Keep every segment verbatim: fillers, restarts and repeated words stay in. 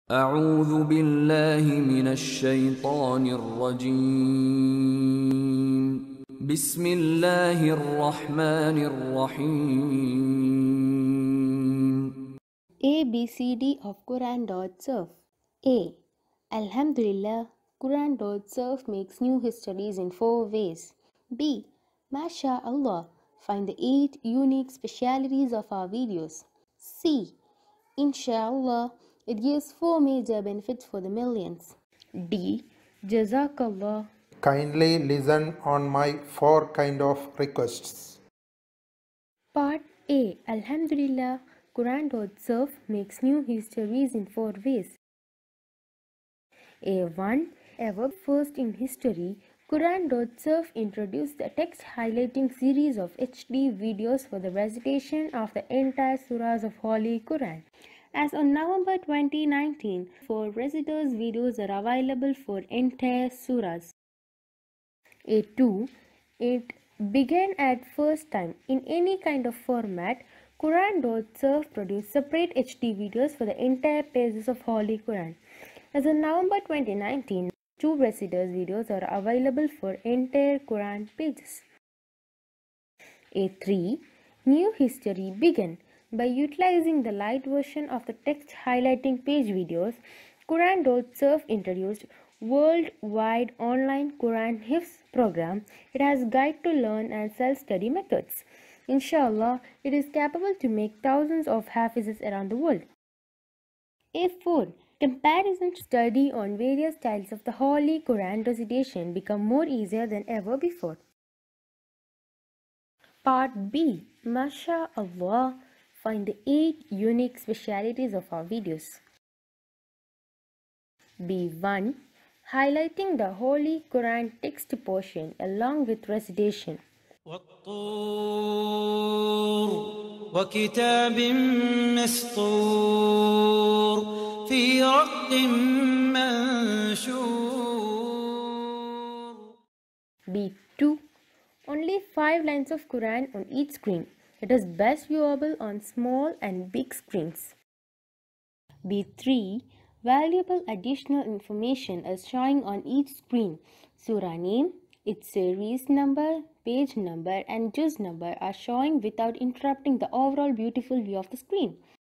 أعوذ بالله من الشيطان الرجيم بسم الله الرحمن الرحيم A B C D of Quran.surf. A. Alhamdulillah, Quran.surf makes new histories in four ways. B. Masha Aallah, find the eight unique specialties of our videos. C. Insha Allah, it gives four major benefits for the millions. D. Jazakallah. Kindly listen on my four kind of requests. Part A. Alhamdulillah, Quran.surf makes new histories in four ways. A one. Ever first in history, Quran.surf introduced the text highlighting series of H D videos for the recitation of the entire surahs of Holy Quran. As on November twenty nineteen, four reciters videos are available for entire surahs. A two. It began at first time in any kind of format. Quran.surf produced separate H D videos for the entire pages of Holy Quran. As on November twenty nineteen, two reciters videos are available for entire Quran pages. A three. New history began. By utilizing the light version of the text highlighting page videos, Quran.surf introduced worldwide online Quran Hifz program. It has guide to learn and self-study methods. Insha Allah, it is capable to make thousands of Hafizes around the world. A four. Comparison study on various styles of the Holy Quran recitation become more easier than ever before. Part B. Masha Allah, find the eight unique specialities of our videos. B one. Highlighting the Holy Quran text portion along with recitation. والطور وكتاب مسطور في رق منشور. B two. Only five lines of Quran on each screen. It is best viewable on small and big screens. B three. Valuable additional information is showing on each screen. Surah name, its series number, page number and juz number are showing without interrupting the overall beautiful view of the screen.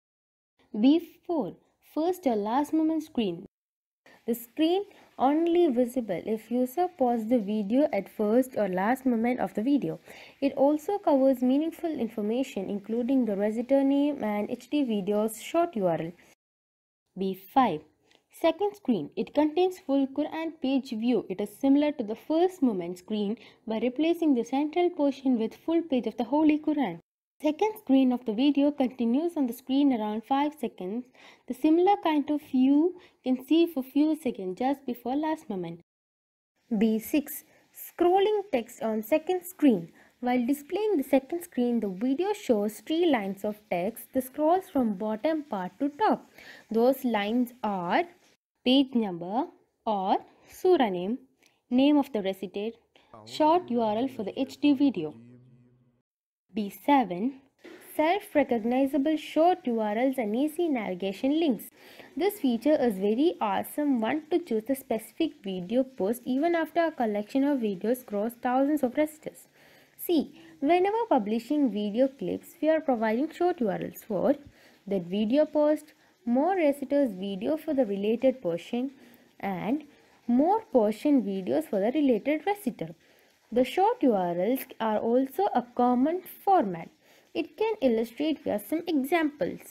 B four. First or last moment screen. The screen only visible if user pause the video at first or last moment of the video. It also covers meaningful information including the reciter name and H D video's short U R L. B five. Second screen. It contains full Quran page view. It is similar to the first moment screen by replacing the central portion with full page of the Holy Quran. Second screen of the video continues on the screen around five seconds. The similar kind of view can see for few seconds just before last moment. B six. Scrolling text on second screen. While displaying the second screen, the video shows three lines of text. The scrolls from bottom part to top. Those lines are page number or surah name, name of the reciter, short U R L for the H D video. B seven. Self-recognizable short U R Ls and easy navigation links. This feature is very awesome one to choose a specific video post even after a collection of videos cross thousands of reciters. C. Whenever publishing video clips, we are providing short U R Ls for that video post, more reciters video for the related portion, and more portion videos for the related reciter. The short U R Ls are also a common format. It can illustrate via some examples.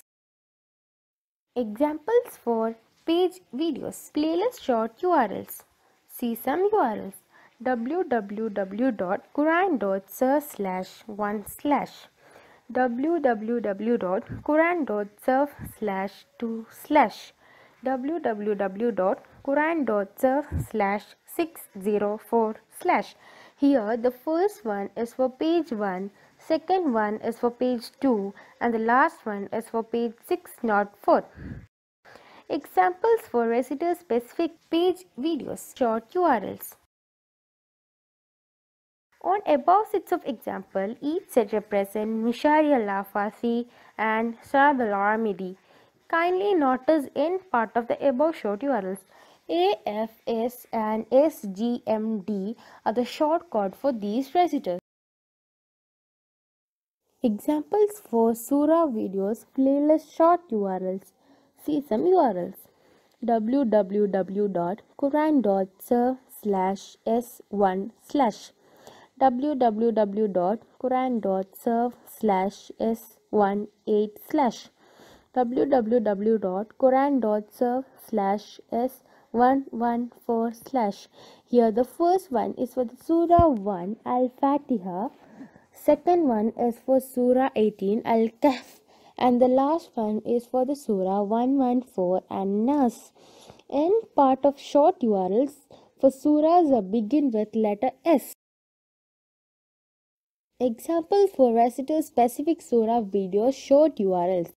Examples for page videos. Playlist short U R Ls. See some U R Ls. w w w dot quran dot surf slash one slash w w w dot quran dot surf slash two slash w w w dot quran dot surf slash six zero four slash. Here the first one is for page one, second one is for page two and the last one is for page six oh four. Examples for reciter specific page videos. Short U R Ls. On above sets of example, each set represents Masha Aallah and Surah al-Amidi. Kindly notice in part of the above short U R Ls. A F S and S G M D are the shortcut for these reciters. Examples for surah videos playlist short U R Ls. See some U R Ls. w w w dot quran dot surf slash s one slash w w w dot quran dot surf slash s eighteen slash w w w dot quran dot surf slash s one fourteen slash. Here the first one is for the Surah one Al-Fatiha, second one is for Surah eighteen Al-Kahf, and the last one is for the Surah one fourteen and Nas. In part of short U R Ls for surahs that begin with letter S. Examples for reciters specific surah videos short U R Ls.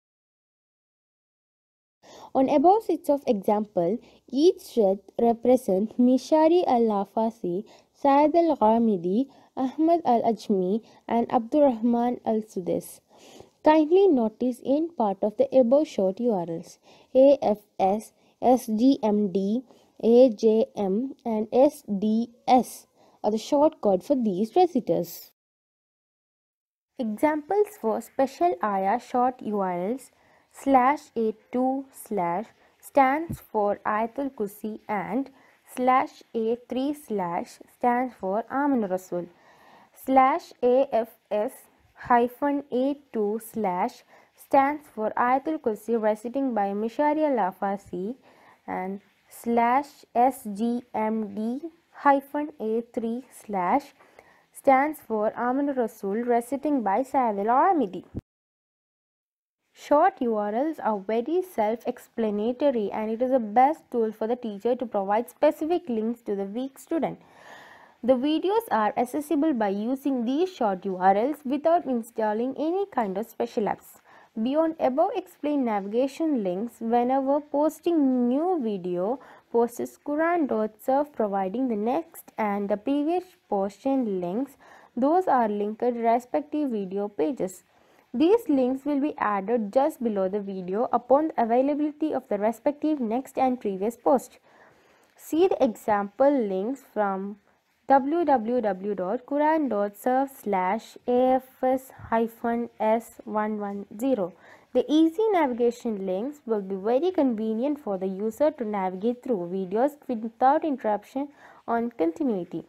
On above sets of example, each set represents Masha Aallah, Saad al-Ghamidi, Ahmad al-Ajmi, and Abdurrahman al-Sudais. Kindly notice in part of the above short U R Ls. A F S, S G M D, A J M, and S D S are the shortcut for these reciters. Examples for special ayah short U R Ls. Slash A two slash stands for Ayatul Kursi and slash A three slash stands for Amin Rasul. Slash A F S hyphen A two slash stands for Ayatul Kursi reciting by Masha Aallah, and slash S G M D hyphen A three slash stands for Amin Rasul reciting by Saad al-Ghamidi. Short U R Ls are very self-explanatory, and it is the best tool for the teacher to provide specific links to the weak student. The videos are accessible by using these short U R Ls without installing any kind of special apps. Beyond above explained navigation links, whenever posting new video, posts Quran dot surf providing the next and the previous portion links. Those are linked to respective video pages. These links will be added just below the video upon the availability of the respective next and previous post. See the example links from w w w dot quran dot surf slash A F S S one ten. The easy navigation links will be very convenient for the user to navigate through videos without interruption on continuity.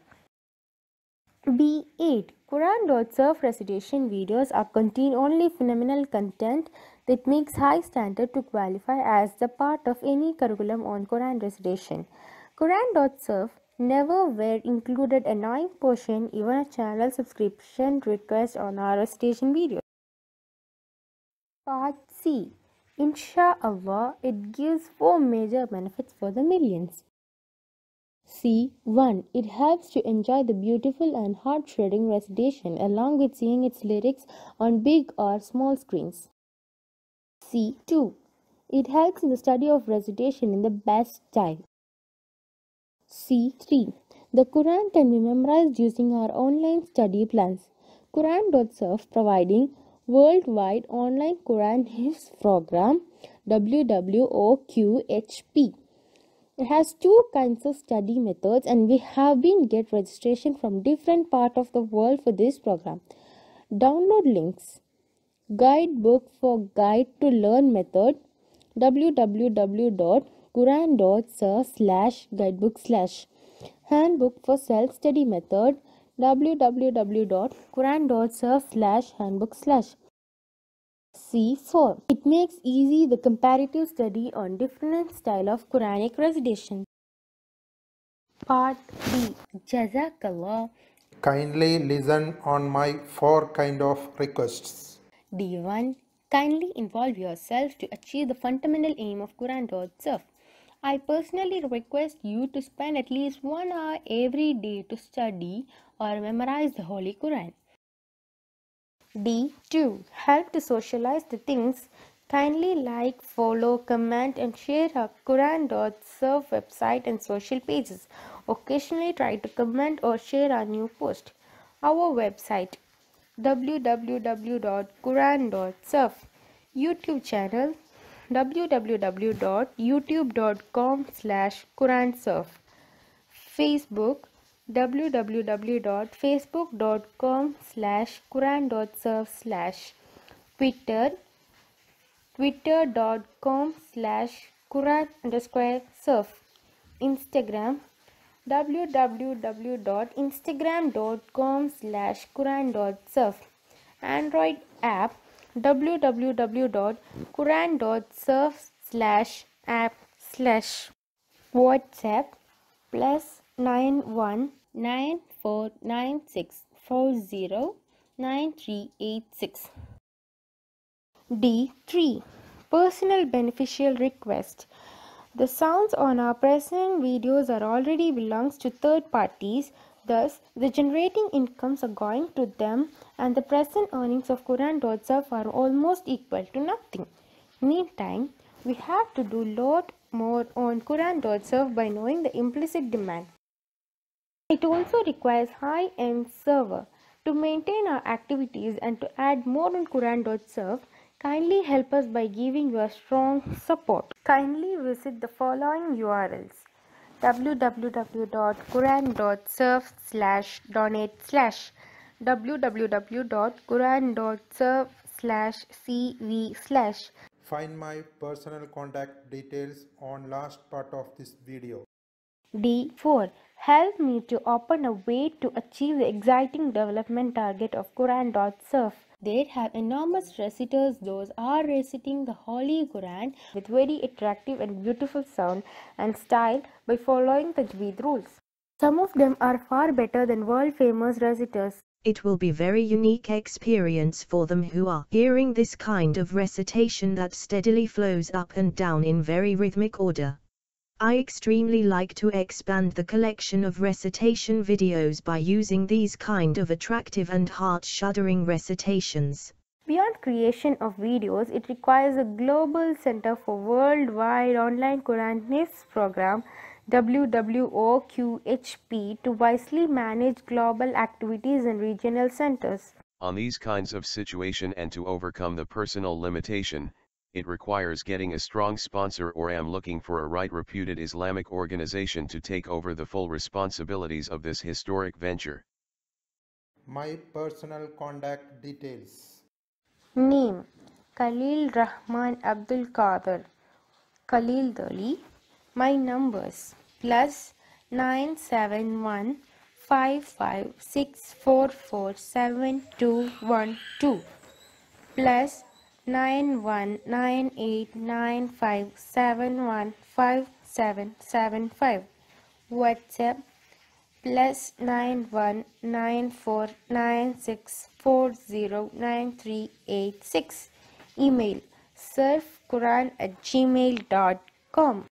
B eight. Quran dot surf recitation videos are contain only phenomenal content that makes high standard to qualify as the part of any curriculum on Quran recitation. Quran dot surf never were included annoying portion, even a channel subscription request on our recitation videos. Part C. Insha Allah, it gives four major benefits for the millions. C. one. It helps to enjoy the beautiful and heart-shredding recitation along with seeing its lyrics on big or small screens. C. two. It helps in the study of recitation in the best style. C. three. The Quran can be memorized using our online study plans. Quran dot surf providing worldwide online Quran Hifz program W W O Q H P. It has two kinds of study methods, and we have been get registration from different part of the world for this program. Download links. Guidebook for guide to learn method w w w dot quran dot surf slash guidebook slash. Handbook for self-study method w w w dot quran dot surf slash handbook slash. C four. It makes easy the comparative study on different style of Quranic recitation. Part B. Jazakallah. Kindly listen on my four kind of requests. D one. Kindly involve yourself to achieve the fundamental aim of Quran dot surf. I personally request you to spend at least one hour every day to study or memorize the Holy Quran. D two. Help to socialize the things. Kindly like, follow, comment and share our Quran dot surf website and social pages. Occasionally try to comment or share our new post. Our website w w w dot quran dot surf. YouTube channel w w w dot youtube dot com slash Quran.surf, Facebook w w w dot facebook dot com slash Quran.surf slash, Twitter twitter dot com slash Quran underscore surf, Instagram w w w dot instagram dot com slash Quran.surf, Android app w w w dot Quran.surf slash app slash, WhatsApp plus nine one nine four nine six four zero nine three eight six. D three. Personal beneficial request. The sounds on our present videos are already belongs to third parties, thus the generating incomes are going to them and the present earnings of Quran.surf are almost equal to nothing. Meantime, we have to do lot more on Quran.surf by knowing the implicit demand. It also requires high-end server. To maintain our activities and to add more on Quran.surf, kindly help us by giving your strong support. Kindly visit the following U R Ls: w w w dot Quran.surf slash donate slash, w w w dot Quran.surf slash cv slash. Find my personal contact details on last part of this video. D four. Help me to open a way to achieve the exciting development target of Quran.surf. They have enormous reciters. Those are reciting the Holy Quran with very attractive and beautiful sound and style by following the Tajweed rules. Some of them are far better than world famous reciters. It will be very unique experience for them who are hearing this kind of recitation that steadily flows up and down in very rhythmic order. I extremely like to expand the collection of recitation videos by using these kind of attractive and heart-shuddering recitations. Beyond creation of videos, it requires a global center for worldwide online Quran Hifz program W W O Q H P to wisely manage global activities and regional centers. On these kinds of situation and to overcome the personal limitation, it requires getting a strong sponsor, or am looking for a right reputed Islamic organization to take over the full responsibilities of this historic venture. My personal contact details. Name: Khalil Rahman Abdul Qadir, Khalil Dali. My numbers: plus nine seven one five five six four four seven two one two, plus nine one nine eight nine five seven one five seven seven five. WhatsApp plus nine one nine four nine six four zero nine three eight six. Email surf quran at gmail dot com.